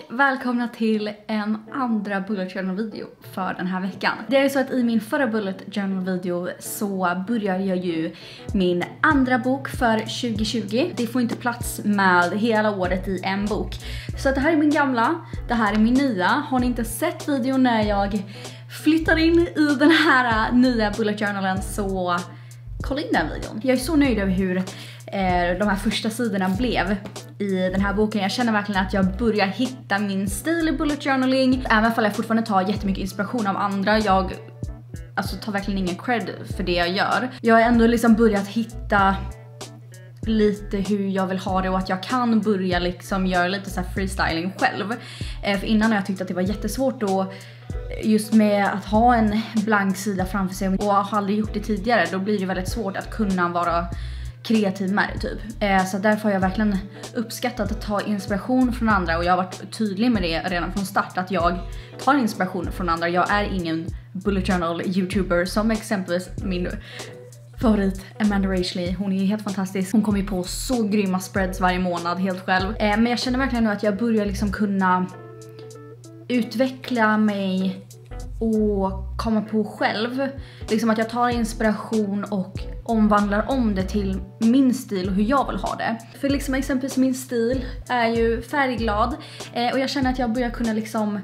välkomna till en andra bullet journal video för den här veckan. Det är ju så att i min förra bullet journal video så börjar jag ju min andra bok för 2020. Det får inte plats med hela året i en bok. Så det här är min gamla, det här är min nya. Har ni inte sett videon när jag flyttar in i den här nya bullet journalen så kolla in den videon. Jag är så nöjd över hur de här första sidorna blev i den här boken. Jag känner verkligen att jag börjar hitta min stil i bullet journaling. Även om jag fortfarande tar jättemycket inspiration av andra. Jag tar verkligen ingen cred för det jag gör. Jag har ändå liksom börjat hitta lite hur jag vill ha det och att jag kan börja liksom göra lite så här freestyling själv. För innan har jag tyckt att det var jättesvårt då, just med att ha en blank sida framför sig och har aldrig gjort det tidigare, då blir det väldigt svårt att kunna vara kreativ med det typ. Så därför har jag verkligen uppskattat att ta inspiration från andra och jag har varit tydlig med det redan från start att jag tar inspiration från andra. Jag är ingen bullet journal youtuber som exempelvis min favorit Amanda Rachley. Hon är helt fantastisk. Hon kommer ju på så grymma spreads varje månad helt själv. Men jag känner verkligen nu att jag börjar liksom kunna utveckla mig och komma på själv. Liksom att jag tar inspiration och omvandlar om det till min stil och hur jag vill ha det. För liksom exempelvis min stil är ju färgglad och jag känner att jag börjar kunna liksom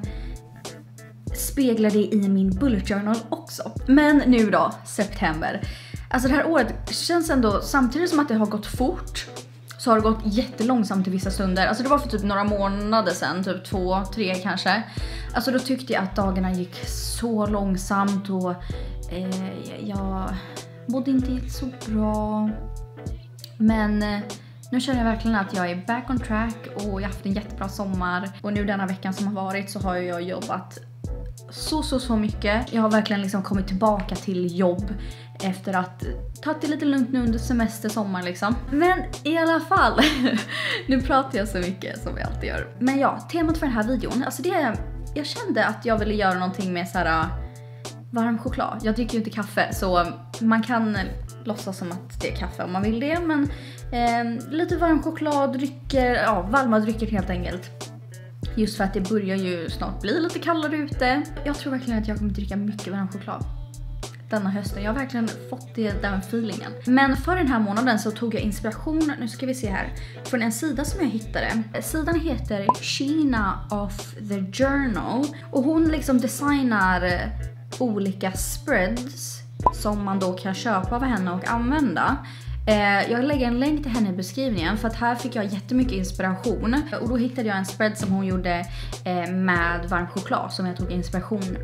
spegla det i min bullet journal också. Men nu då, september. Alltså det här året känns ändå, samtidigt som att det har gått fort, så har det gått jättelångsamt i vissa stunder. Alltså det var för typ några månader sedan, typ 2-3 kanske. Alltså då tyckte jag att dagarna gick så långsamt och jag mådde inte så bra. Men nu känner jag verkligen att jag är back on track och jag har haft en jättebra sommar. Och nu denna veckan som har varit så har jag jobbat så mycket. Jag har verkligen liksom kommit tillbaka till jobb efter att ta det lite lugnt nu under semester, sommar liksom. Men i alla fall, nu pratar jag så mycket som jag alltid gör. Men ja, temat för den här videon, alltså det är, jag kände att jag ville göra någonting med så här varm choklad. Jag dricker ju inte kaffe så man kan låtsas som att det är kaffe om man vill det. Men lite varm choklad, drycker, ja varma drycker helt enkelt. Just för att det börjar ju snart bli lite kallare ute. Jag tror verkligen att jag kommer dricka mycket varm choklad denna hösten. Jag har verkligen fått den feelingen. Men för den här månaden så tog jag inspiration, nu ska vi se här, från en sida som jag hittade. Sidan heter Sheena of the Journal. Och hon liksom designar olika spreads som man då kan köpa av henne och använda. Jag lägger en länk till henne i beskrivningen för att här fick jag jättemycket inspiration. Och då hittade jag en spread som hon gjorde med varm choklad som jag tog inspiration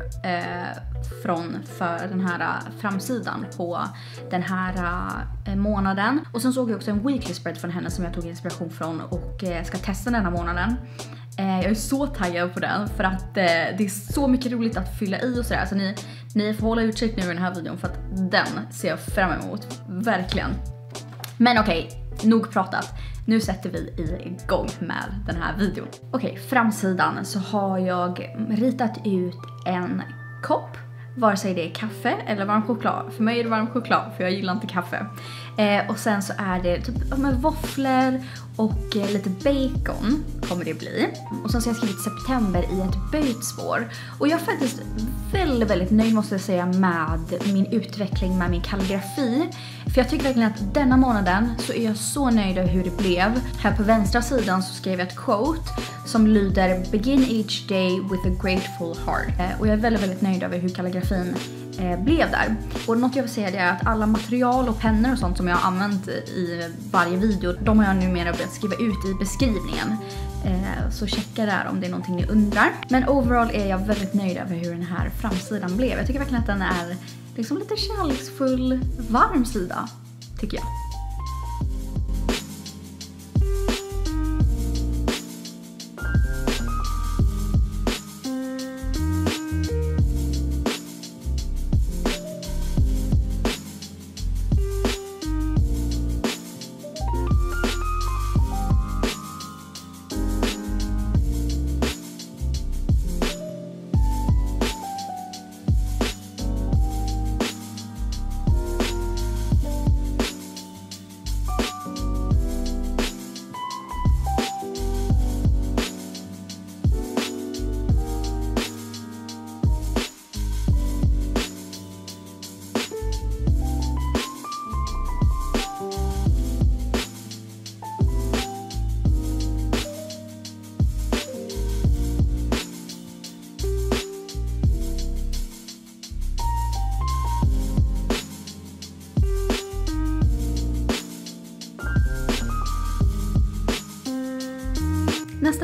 från för den här framsidan på den här månaden. Och sen såg jag också en weekly spread från henne som jag tog inspiration från och ska testa den här månaden. Jag är så taggad på den för att det är så mycket roligt att fylla i och sådär. Så ni får hålla utkik nu i den här videon för att den ser jag fram emot. Verkligen. Men okej, nog pratat. Nu sätter vi igång med den här videon. Okej, framsidan så har jag ritat ut en kopp. Vare sig det är kaffe eller varm choklad. För mig är det varm choklad för jag gillar inte kaffe. Och sen så är det typ med våfflor och lite bacon kommer det bli. Och sen så har jag skrivit september i ett böjt spår. Och jag är faktiskt väldigt nöjd måste jag säga med min utveckling med min kalligrafi. För jag tycker verkligen att denna månaden så är jag så nöjd över hur det blev. Här på vänstra sidan så skrev jag ett quote som lyder "Begin each day with a grateful heart". Och jag är väldigt nöjd över hur kalligrafin blev där. Och något jag vill säga är att alla material och pennor och sånt som jag har använt i varje video, de har jag numera börjat skriva ut i beskrivningen. Så checka där om det är någonting ni undrar. Men overall är jag väldigt nöjd över hur den här framsidan blev. Jag tycker verkligen att den är liksom lite kärleksfull, varm sida, tycker jag.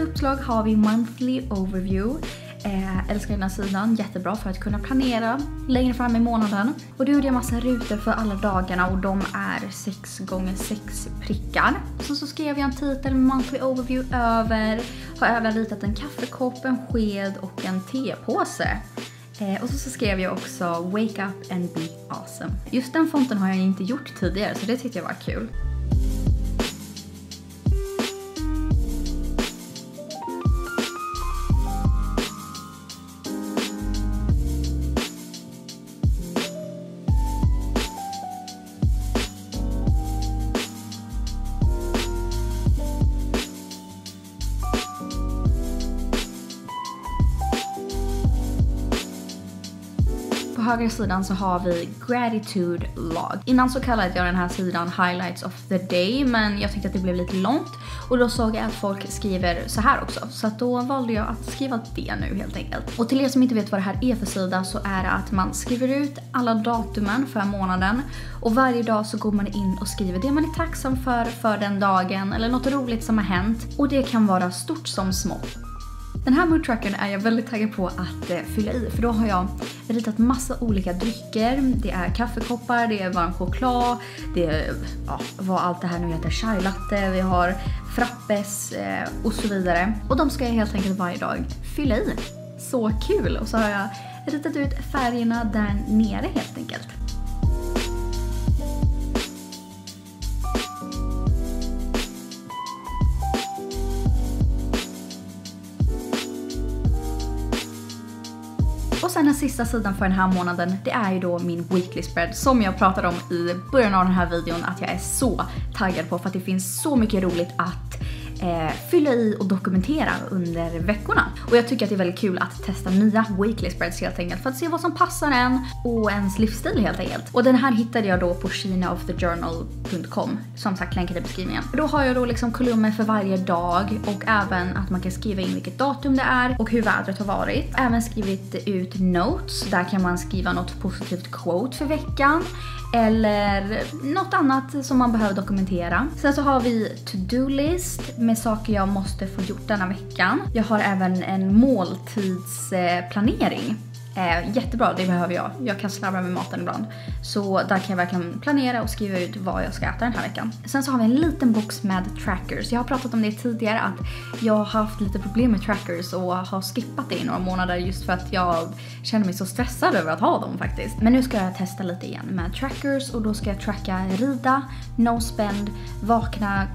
uppslag har vi Monthly Overview. Älskar den här sidan, jättebra för att kunna planera längre fram i månaden. Och då gjorde jag massa rutor för alla dagarna och de är 6x6 prickar. Så skrev jag en titel med Monthly Overview över. Har även ritat en kaffekopp, en sked och en tepåse. Och så skrev jag också Wake up and be awesome. Just den fonten har jag inte gjort tidigare så det tyckte jag var kul. På högra sidan så har vi Gratitude Log. Innan så kallade jag den här sidan Highlights of the Day, men jag tyckte att det blev lite långt. Och då såg jag att folk skriver så här också. Så att då valde jag att skriva det nu helt enkelt. Och till er som inte vet vad det här är för sida så är det att man skriver ut alla datumen för månaden. Och varje dag så går man in och skriver det man är tacksam för den dagen. Eller något roligt som har hänt. Och det kan vara stort som smått. Den här mood trackern är jag väldigt taggad på att fylla i, för då har jag ritat massa olika drycker. Det är kaffekoppar, det är varm choklad, det är vad allt det här nu heter, chai latte, vi har frappes och så vidare. Och de ska jag helt enkelt varje dag fylla i. Så kul! Och så har jag ritat ut färgerna där nere helt enkelt. Och sen den sista sidan för den här månaden, det är ju då min weekly spread som jag pratade om i början av den här videon att jag är så taggad på för att det finns så mycket roligt att fylla i och dokumentera under veckorna. Och jag tycker att det är väldigt kul att testa nya weekly spreads helt enkelt för att se vad som passar en och ens livsstil helt enkelt. Och den här hittade jag då på sheenaofthejournal.com, som sagt länkade i beskrivningen. Då har jag då liksom kolumner för varje dag och även att man kan skriva in vilket datum det är och hur vädret har varit. Även skrivit ut notes, där kan man skriva något positivt quote för veckan. Eller något annat som man behöver dokumentera. Sen så har vi to-do-list med saker jag måste få gjort denna veckan. Jag har även en måltidsplanering. Jättebra, det behöver jag. Jag kan slarva med maten ibland. Så där kan jag verkligen planera och skriva ut vad jag ska äta den här veckan. Sen så har vi en liten box med trackers. Jag har pratat om det tidigare att jag har haft lite problem med trackers och har skippat det i några månader just för att jag känner mig så stressad över att ha dem faktiskt. Men nu ska jag testa lite igen med trackers och då ska jag tracka rida, no spend, vakna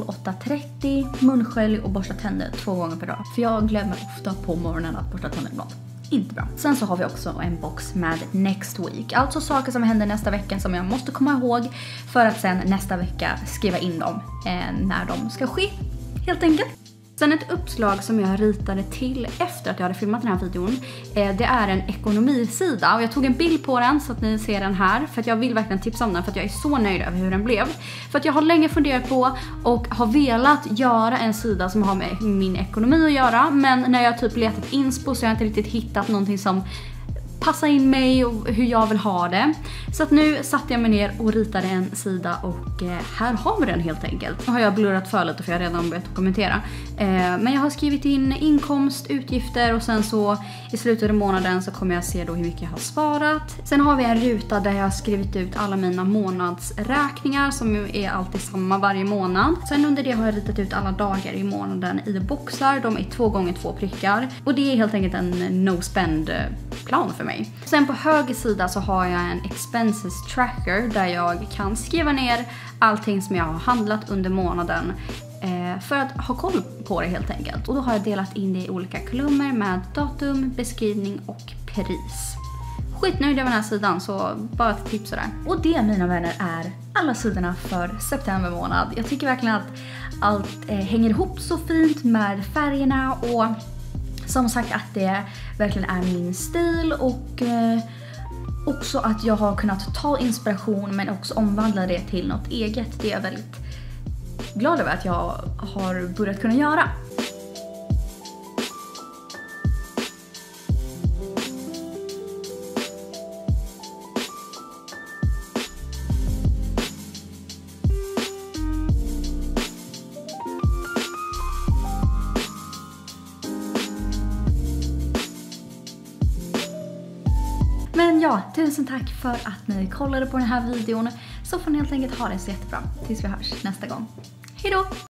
08:30, munskölj och borsta tänder 2 gånger per dag. För jag glömmer ofta på morgonen att borsta tänder ibland. Inte bra. Sen så har vi också en box med next week. Alltså saker som händer nästa vecka som jag måste komma ihåg för att sen nästa vecka skriva in dem när de ska ske. Helt enkelt. Sen ett uppslag som jag ritade till efter att jag hade filmat den här videon. Det är en ekonomisida och jag tog en bild på den så att ni ser den här. För att jag vill verkligen tipsa om den för att jag är så nöjd över hur den blev. För att jag har länge funderat på och har velat göra en sida som har med min ekonomi att göra. Men när jag typ letat inspo så har jag inte riktigt hittat någonting som passa in mig och hur jag vill ha det. Så att nu satte jag mig ner och ritade en sida och här har vi den helt enkelt. Nu har jag blurrat för lite för jag har redan börjat kommentera. Men jag har skrivit in inkomst, utgifter och sen så i slutet av månaden så kommer jag se då hur mycket jag har sparat. Sen har vi en ruta där jag har skrivit ut alla mina månadsräkningar som är alltid samma varje månad. Sen under det har jag ritat ut alla dagar i månaden i boxar. De är 2x2 prickar. Och det är helt enkelt en no spend plan för mig. Sen på höger sida så har jag en expenses tracker där jag kan skriva ner allting som jag har handlat under månaden för att ha koll på det helt enkelt. Och då har jag delat in det i olika kolumner med datum, beskrivning och pris. Skitnöjd över den här sidan så bara ett tips sådär. Och det mina vänner är alla sidorna för september månad. Jag tycker verkligen att allt hänger ihop så fint med färgerna och som sagt att det verkligen är min stil och också att jag har kunnat ta inspiration men också omvandla det till något eget. Det är jag väldigt glad över att jag har börjat kunna göra. Men ja, tusen tack för att ni kollade på den här videon. Så får ni helt enkelt ha det så jättebra tills vi hörs nästa gång. Hejdå!